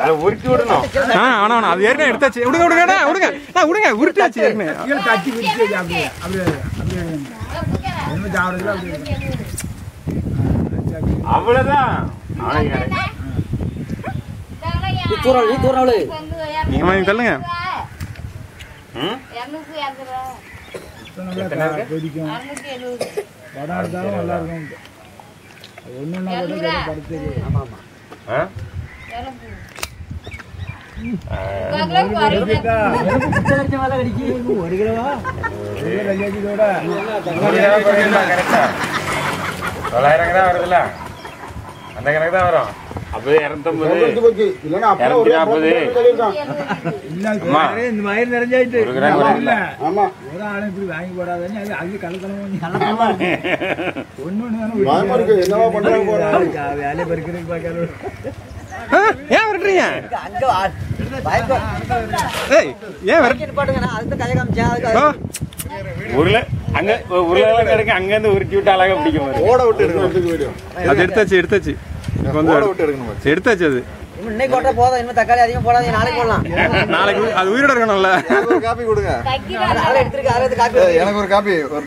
அதை உருட்டி விடணும். வேணா அது ஏற்கனவே எடுத்தாச்சு. விடுங்க விடுங்க விடுங்க விடுங்க உருட்டாச்சு ஏற்கனவே. தட்டி விரிச்சு அப்படியே அப்படியே அப்படியே என்ன சாப்பிடுறது அப்படியே அவ்வளவுதான். நீங்க வாங்கி தள்ளுங்க. கொதிக்கும் படம் எடுத்தாலும் நல்லா இருக்கும். ஒண்ணுன்னா கூட படுத்து. ஒரு கிலோவா 900 தான் வருதுல்ல, அந்த கணக்கு தான் வரும். அப்பவே 250 இந்த மயிர் நிறைஞ்சாயிட்டு ஒரு ஆளும் இப்படி வாங்கி போடாதுன்னு அது கலக்கணும் வேலையை பறிக்கிறதுக்கு பார்க்காத. ஏன் விரட்டுறீங்க? ஏன் உருளைலாம் கிடைக்க அங்க இருந்து உருட்டி விட்டு அழகா பிடிக்கும். ஓட விட்டு எடுக்கணும். அது எடுத்தாச்சு எடுத்தாச்சு எடுத்தாச்சு. அது இன்னைக்கு போட்டா போதும். இன்னும் தக்காளி அதிகம் போடாதீங்க. நாளைக்கு போடலாம். நாளைக்கு அது உயிரோட இருக்கணும்ல. காப்பி கொடுங்க. எடுத்துருக்கு. எனக்கு ஒரு காப்பி.